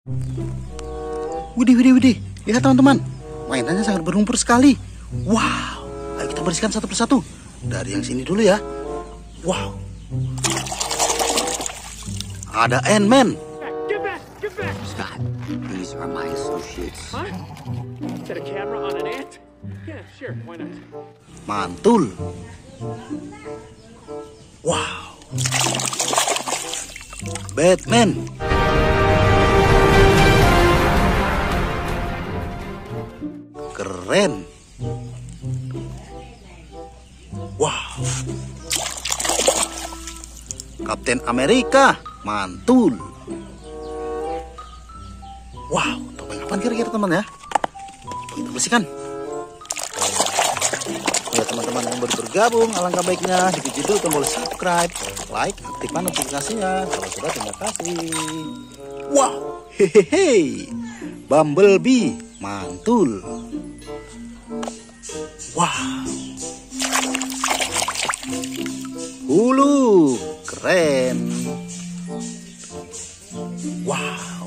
Widih, widih, widih. Lihat teman-teman, mainannya sangat berlumpur sekali. Wow, ayo kita bersihkan satu persatu. Dari yang sini dulu ya. Wow, ada Ant-Man. Scott, these are my associates. Huh? Set a camera on an ant? Yeah, sure, why not? Mantul. Wow, Batman. Keren. Wow, Kapten Amerika. Mantul. Wow, topeng apa kira-kira teman ya? Kita bersihkan. Ya teman-teman yang baru bergabung, alangkah baiknya diklik dulu tombol subscribe, like, aktifkan notifikasinya. Kalau sudah, terima kasih. Wow, hehehe, Bumblebee. Mantul. Wow, Hulu. Keren. Wow,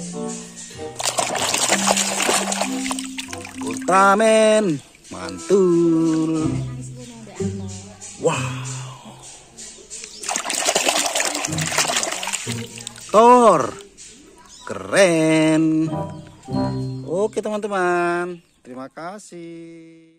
Ultraman. Mantul. Wow, Thor. Keren. Oke teman-teman, terima kasih.